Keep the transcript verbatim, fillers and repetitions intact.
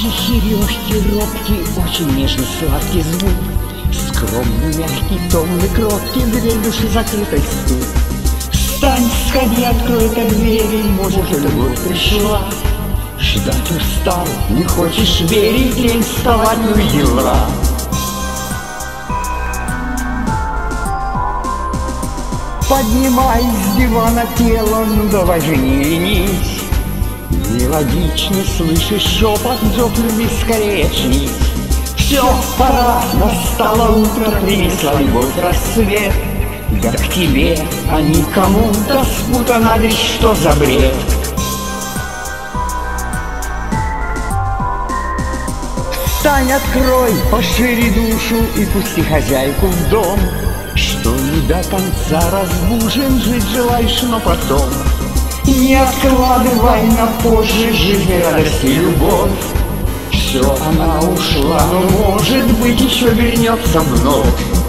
Тихий, легкий, робкий, очень нежный, сладкий звук. Скромный, мягкий, томный, кроткий, дверь души закрытой стук. Встань, сходи, открой эту дверь, может, любовь пришла. Ждать устал, не хочешь верить, лень вставать, ну и дела. Поднимай с дивана тело, ну давай же не ленись. Мелодичный слышишь шепот, зов любви скорее очнись. Все, пора, настало утро, принесла любовь рассвет. Да к тебе, а не кому-то спутано лишь что за бред. Встань, открой пошире душу и пусти хозяйку в дом. Что не до конца разбужен, жить желаешь, но потом. Не откладывай на позже жизнь, радость и любовь. Все, она ушла, но может быть еще вернется вновь.